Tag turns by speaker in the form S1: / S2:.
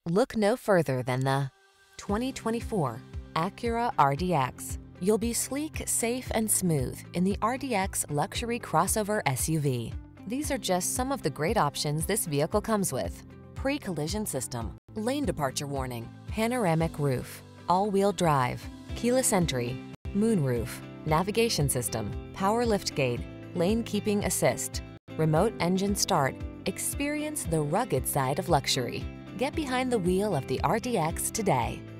S1: Look no further than the 2024 Acura RDX. You'll be sleek, safe, and smooth in the RDX luxury crossover SUV. These are just some of the great options this vehicle comes with: pre-collision system, lane departure warning, panoramic roof, all-wheel drive, keyless entry, moonroof, navigation system, power liftgate, lane keeping assist, remote engine start. Experience the rugged side of luxury. Get behind the wheel of the RDX today.